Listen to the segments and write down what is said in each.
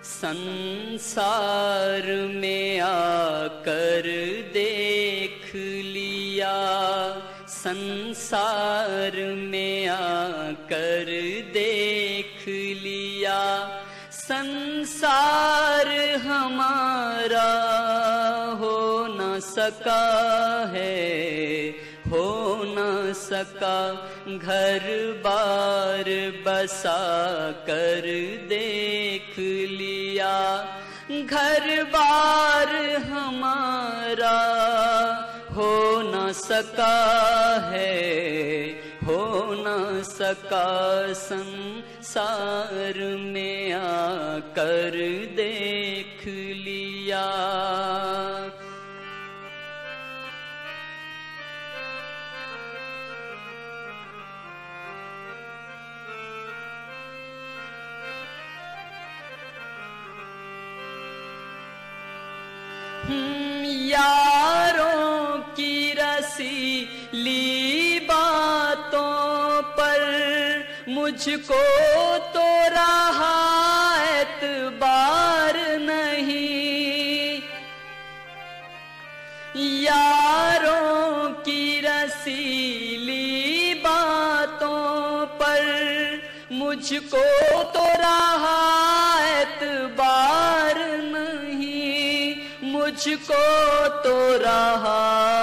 संसार में आकर देख लिया, संसार में आकर देख लिया, संसार हमारा हो न सका है, हो न सका, घर बार बसा कर देख लिया, घर बार हमारा हो न सका है, हो न सका, संसार में आकर देख लिया। यारों की रसीली बातों पर मुझको तो रहा एतबार नहीं, यारों की रसीली बातों पर मुझको तो रहा एतबार नहीं, मुझको तो रहा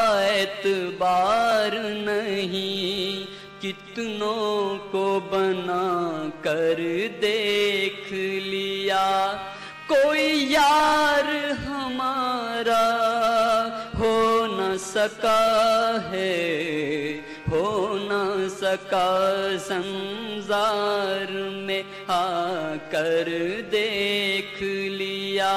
एतबार नहीं, कितनों को बना कर देख लिया, कोई यार हमारा हो न सका है, हो न सका, संसार में आकर देख लिया।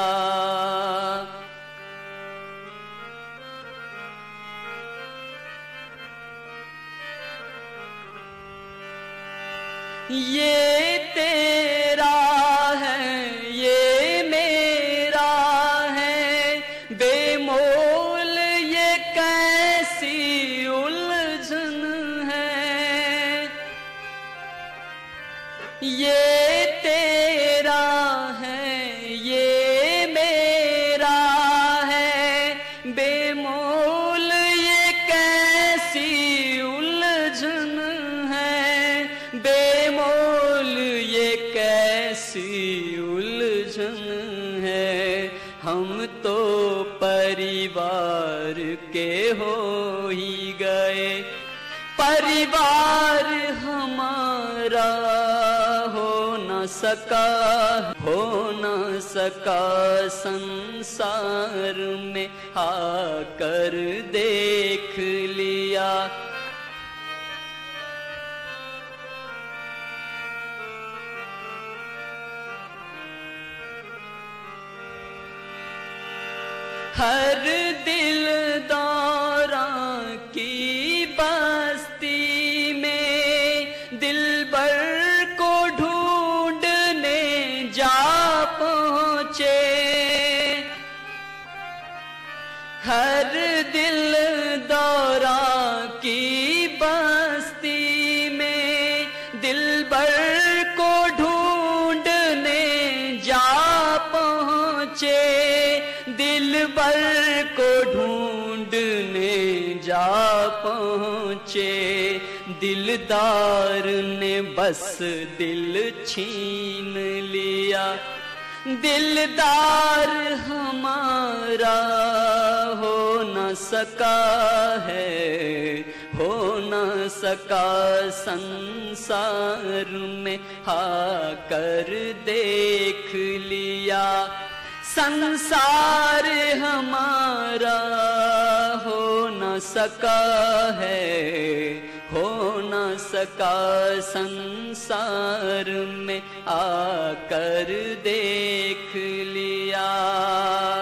ये तेरा है, ये मेरा है, बेमोल ये कैसी उलझन है, ये तेरा है, ये मेरा है, बेमोल ये कैसी उलझन है, बेमोल ये कैसी उलझन है, हम तो परिवार के हो ही गए, परिवार हमारा हो न सका, हो न सका, संसार में आकर देख लिया। हर दिलदारा की बस्ती में दिलबर को ढूंढने जा पहुँचे, हर दिलदारा की बस्ती में दिलबर को ढूंढने जा पहुँचे, दिलबर को ढूंढने जा पहुँचे, दिलदार ने बस दिल छीन लिया, दिलदार हमारा हो न सका है, हो न सका, संसार में आकर देख लिया, संसार हमारा हो न सका है, हो न सका, संसार में आकर देख लिया।